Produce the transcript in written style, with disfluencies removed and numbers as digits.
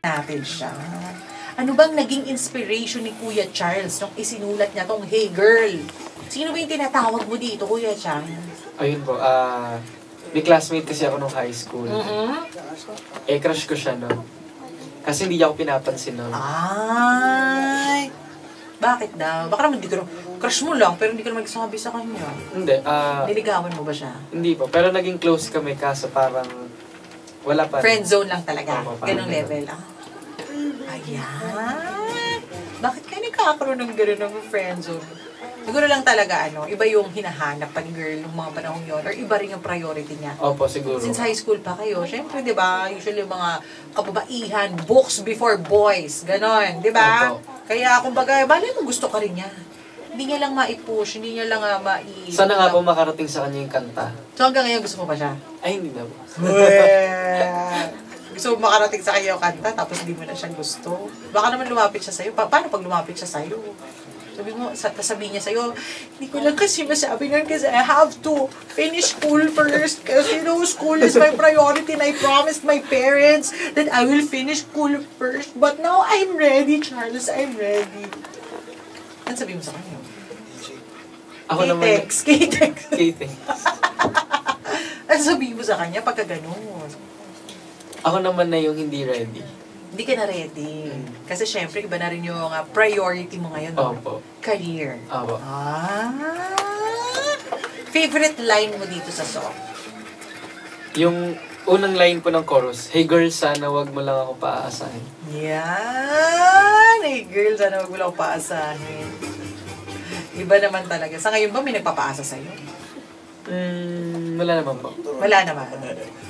natin siya. Ano bang naging inspiration ni Kuya Charles nung isinulat niya tong Hey Girl? Sino ba yung tinatawag mo dito, Kuya Charles? Ayun po, may classmate kasi ako nung high school. Eh, crush ko siya, no? Kasi hindi niya ako pinapansin, no? Ay! Bakit daw? Baka naman di ko crush mo lang, pero hindi ka naman nagsasabi sa kanya. Hindi, niligawan mo ba siya? Hindi po, pero naging close kami kaso parang wala pa. Friend zone lang talaga? Ganong ganun. level? Ayan! Bakit kayo nagkakaroon ng gano'n ng friend zone? Siguro lang talaga, iba yung hinahanap pa ni girl ng mga panahon yun, or iba rin yung priority niya. Opo, siguro. Since high school pa kayo, syempre, di ba, usually yung mga kababaihan, books before boys, ganon, di ba? Kaya, kumbaga, bali mo gusto ka rin niya. Hindi niya lang ma-push, hindi niya lang Sana nga po makarating sa kanya yung kanta. So, hanggang ngayon, gusto mo pa siya? Ay, hindi na po. Gusto mo makarating sa kanya yung kanta, tapos hindi mo na siya gusto. Baka naman lumapit siya sa'yo. Paano pag lumapit siya sa'yo? Sabihin niya sa'yo, hindi ko lang kasi masabi nun kasi I have to finish school first kasi school is my priority and I promised my parents that I will finish school first. But now I'm ready, Charles. I'm ready. Ano sabihin mo sa kanya? Ako naman. K-text. K-text. Ano sabihin mo sa kanya pagka ganun? Ako naman na yung hindi ready. Hindi ka na ready. Kasi syempre, iba na rin yung priority mo ngayon. Opo. Career. Opo. Favorite line mo dito sa song? Yung unang line po ng chorus, Hey girl, sana wag mo lang ako paaasahin. Yan! Hey girl, sana wag mo lang ako paasahin. Iba naman talaga. Sa ngayon ba may nagpapaasa sa'yo? Wala naman po. Wala naman.